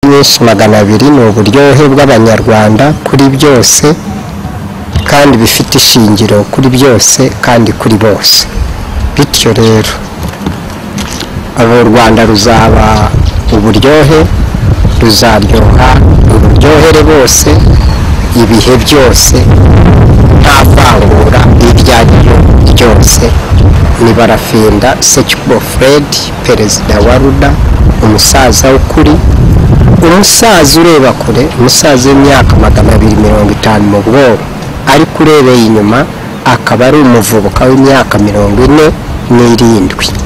nyinshi 200 ni uburyohe bw'abanyarwanda kuri byose kandi bifite ishingiro kuri byose kandi kuri bose. Bityo rero abo Rwanda ruzaba uburyohe, ruzaryoha uburyohere bose ibihe byose nta vangura iryanyo ryose. Ni Barafinda Sekikubo Fred, perezida wa RUDA, umusaza ukuri, umusaza ureba kure, umusaza w'imyaka 250 mu bworo, ariko urebeye inyuma akaba ari umuvubuka w'imyaka 47.